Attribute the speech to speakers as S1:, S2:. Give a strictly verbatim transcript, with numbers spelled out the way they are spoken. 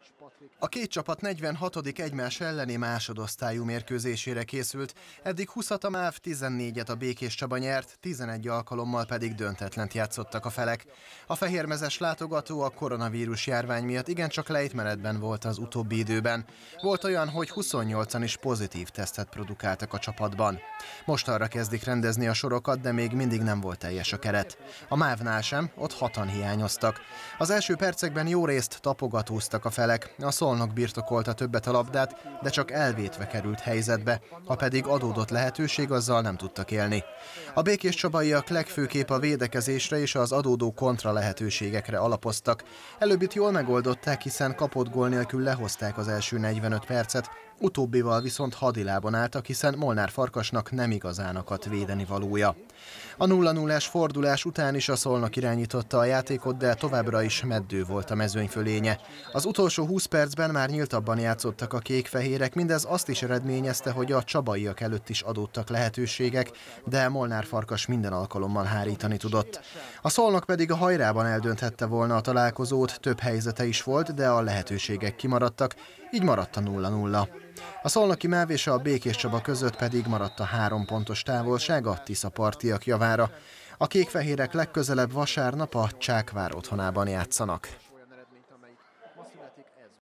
S1: A két csapat negyvenhatodik egymás elleni másodosztályú mérkőzésére készült, eddig húszat a MÁV, tizennégyet a Békés Csaba nyert, tizenegy alkalommal pedig döntetlent játszottak a felek. A fehérmezes látogató a koronavírus járvány miatt igencsak lejtmenetben volt az utóbbi időben. Volt olyan, hogy huszonnyolcan is pozitív tesztet produkáltak a csapatban. Most arra kezdik rendezni a sorokat, de még mindig nem volt teljes a keret. A mávnál sem, ott hatan hiányoztak. Az első percekben jó részt tapogatóztak a felek, a Szolnok birtokolta többet a labdát, de csak elvétve került helyzetbe, ha pedig adódott lehetőség, azzal nem tudtak élni. A békés csabaiak legfőképp a védekezésre és az adódó kontra lehetőségekre alapoztak. Előbbit jól megoldották, hiszen kapott gól nélkül lehozták az első negyvenöt percet, utóbbival viszont hadilában álltak, hiszen Molnár Farkasnak nem igazán akadt védeni valója. A nulla nullás fordulás után is a Szolnok irányította a játékot, de továbbra is meddő volt a mezőny fölénye. Az utolsó húsz percben már nyíltabban játszottak a kék-fehérek, mindez azt is eredményezte, hogy a csabaiak előtt is adódtak lehetőségek, de Molnár Farkas minden alkalommal hárítani tudott. A Szolnok pedig a hajrában eldönthette volna a találkozót, több helyzete is volt, de a lehetőségek kimaradtak, így maradt a nulla nulla. A szolnoki MÁV és a Békés Csaba között pedig maradt a három pontos távolság a tiszapartiak javára. A kék-fehérek legközelebb vasárnap a Csákvár otthonában játszanak.